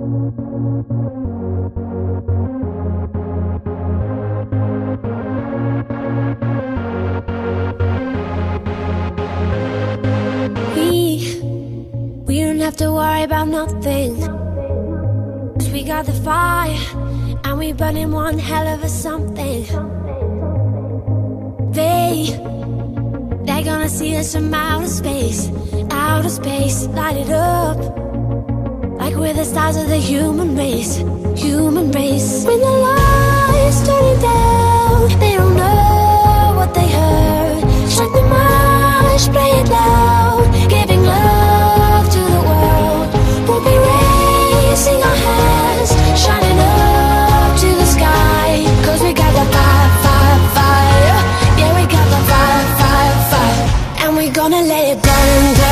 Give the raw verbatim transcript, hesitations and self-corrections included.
We don't have to worry about nothing, 'cause we got the fire, and we burning one hell of a something. They, they're gonna see us from outer space, outer space, light it up, like we're the stars of the human race, human race. When the lights turning down, they don't know what they heard. Strike the march, play it loud, giving love to the world. We'll be raising our hands, shining up to the sky, 'cause we got the fire, fire, fire. Yeah, we got the fire, fire, fire. And we're gonna let it burn, burn.